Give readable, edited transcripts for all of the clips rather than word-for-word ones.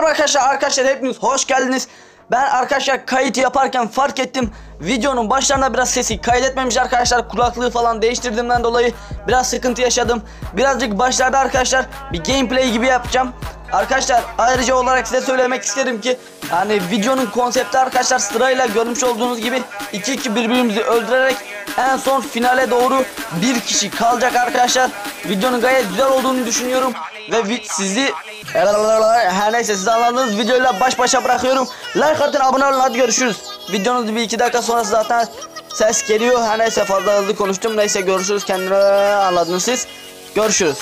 Merhaba arkadaşlar hepiniz hoş geldiniz. Ben arkadaşlar kayıt yaparken fark ettim, videonun başlarında biraz sesi kaydetmemiş arkadaşlar. Kulaklığı falan değiştirdiğimden dolayı biraz sıkıntı yaşadım. Birazcık başlarda arkadaşlar bir gameplay gibi yapacağım. Arkadaşlar ayrıca olarak size söylemek isterim ki yani videonun konsepti arkadaşlar sırayla görmüş olduğunuz gibi 2-2 birbirimizi öldürerek en son finale doğru bir kişi kalacak arkadaşlar. Videonun gayet güzel olduğunu düşünüyorum ve sizi her neyse siz anladığınız videoyla baş başa bırakıyorum. Like atın, abone olun, hadi görüşürüz. Videonun bir iki dakika sonrası zaten ses geliyor. Her neyse fazla hızlı konuştum. Neyse görüşürüz, kendine anladınız siz. Görüşürüz.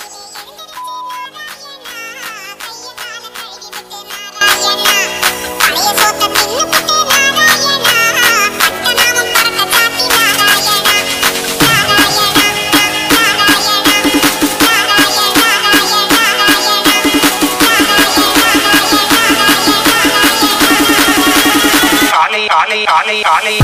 Ali.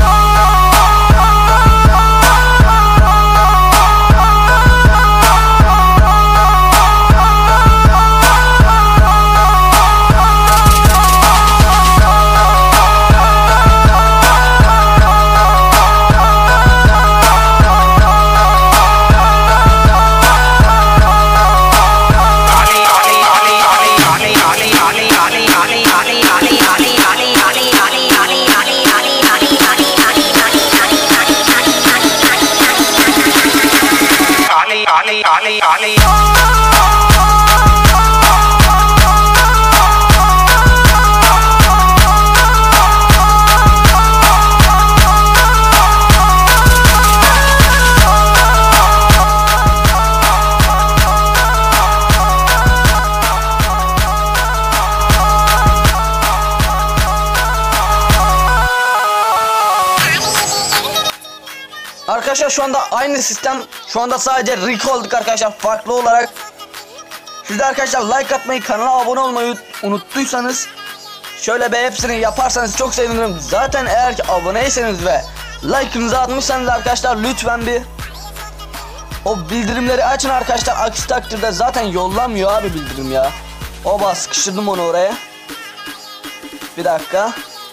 Arkadaşlar şu anda aynı sistem, şu anda sadece Rick olduk arkadaşlar farklı olarak. Siz de arkadaşlar like atmayı, kanala abone olmayı unuttuysanız şöyle bir hepsini yaparsanız çok sevinirim. Zaten eğer ki aboneyseniz ve like'ınızı atmışsanız arkadaşlar lütfen bir o bildirimleri açın arkadaşlar. Aksi takdirde zaten yollamıyor abi bildirim ya. Oba, sıkıştırdım onu oraya. Bir dakika.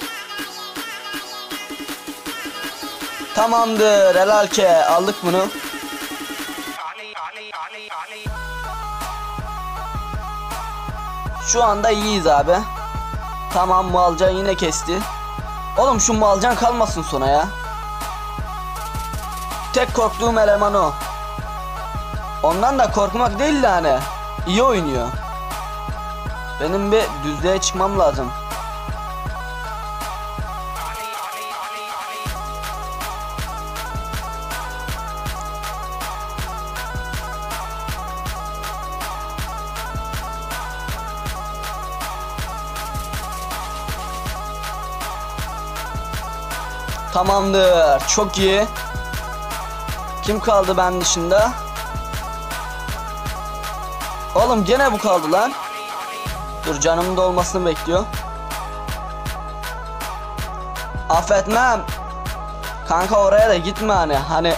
Tamamdır, helal ki aldık bunu. Şu anda iyiyiz abi. Tamam, Malcan yine kesti. Oğlum şu Malcan kalmasın sona ya. Tek korktuğum eleman o. Ondan da korkmak değil de hani iyi oynuyor. Benim bir düzlüğe çıkmam lazım. Tamamdır, çok iyi. Kim kaldı ben dışında? Oğlum gene bu kaldı lan. Dur, canımın dolmasını bekliyor. Affetmem. Kanka oraya da gitme hani.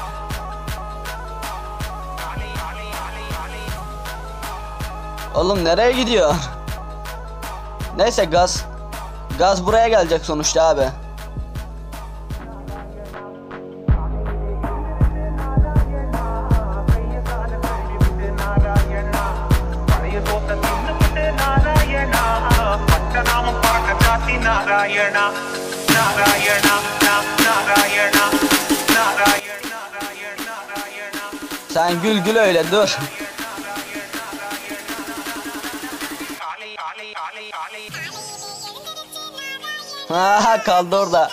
Oğlum nereye gidiyor? Neyse gaz buraya gelecek sonuçta abi. Sen gül öyle dur. Ha, kaldı orada.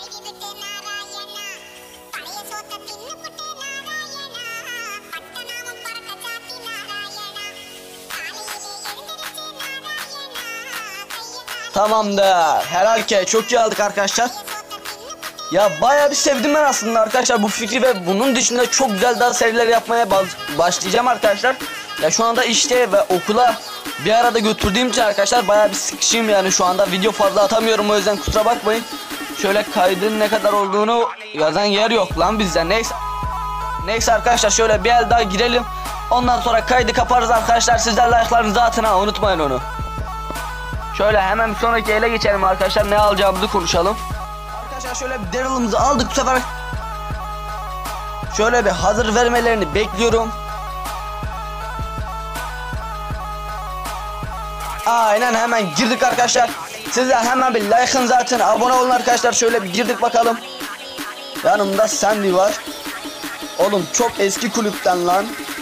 Tamamdır. Helal ki, çok iyi aldık arkadaşlar. Ya bayağı bir sevdim ben aslında arkadaşlar bu fikri ve bunun dışında çok güzel daha seriler yapmaya başlayacağım arkadaşlar. Ya şu anda işte ve okula bir arada götürdüğüm için arkadaşlar bayağı bir sıkışayım yani şu anda video fazla atamıyorum, o yüzden kusura bakmayın. Şöyle kaydın ne kadar olduğunu yazan yer yok lan bizde. Neyse arkadaşlar şöyle bir el daha girelim. Ondan sonra kaydı kaparız arkadaşlar. Sizler like'larınızı atın ha, unutmayın onu. Şöyle hemen bir sonraki ele geçelim arkadaşlar. Ne alacağımızı konuşalım. Arkadaşlar şöyle bir Daryl'ımızı aldık bu sefer. Şöyle bir hazır vermelerini bekliyorum. Aynen, hemen girdik arkadaşlar. Sizler hemen bir like'ın zaten, abone olun arkadaşlar. Şöyle bir girdik bakalım. Yanımda Sandy var. Oğlum çok eski kulüpten lan.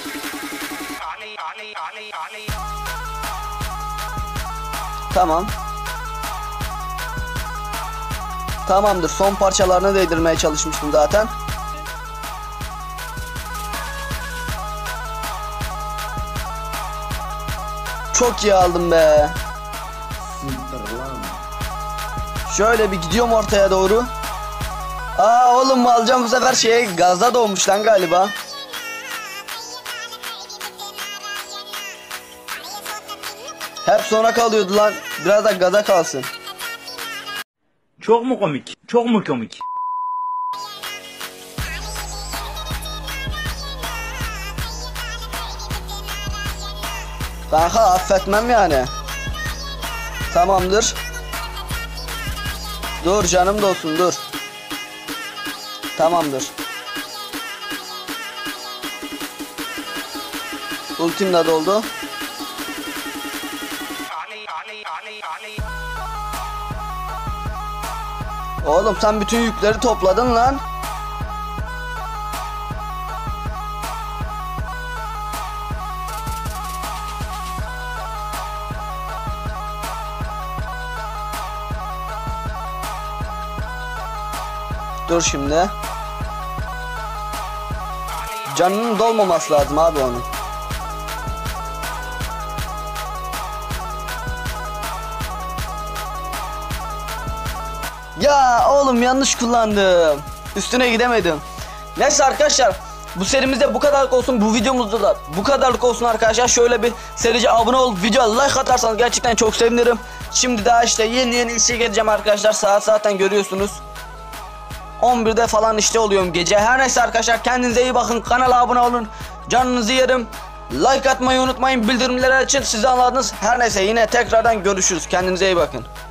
Tamam. Tamamdır, son parçalarını değdirmeye çalışmıştım zaten. Çok iyi aldım be. Şöyle bir gidiyorum ortaya doğru. Aa oğlum, alacağım bu sefer gazda doğmuş lan galiba. Hep sona kalıyordu lan. Biraz da gaza kalsın. Çok mu komik? Çok mu komik? Kanka affetmem yani. Tamamdır. Dur canım dostum, dur. Tamamdır. Ultim de doldu. Oğlum sen bütün yükleri topladın lan. Dur şimdi. Canının dolmaması lazım abi onun. Ya oğlum, yanlış kullandım. Üstüne gidemedim. Neyse arkadaşlar, bu serimizde bu kadarlık olsun. Bu videomuzda da bu kadarlık olsun arkadaşlar. Şöyle bir serice abone olup videoya like atarsanız gerçekten çok sevinirim. Şimdi daha işte yeni işe geleceğim arkadaşlar. Saat zaten görüyorsunuz. 11'de falan işte oluyorum gece. Her neyse arkadaşlar, kendinize iyi bakın. Kanala abone olun. Canınızı yerim. Like atmayı unutmayın. Bildirimleri açın. Siz anladınız. Her neyse, yine tekrardan görüşürüz. Kendinize iyi bakın.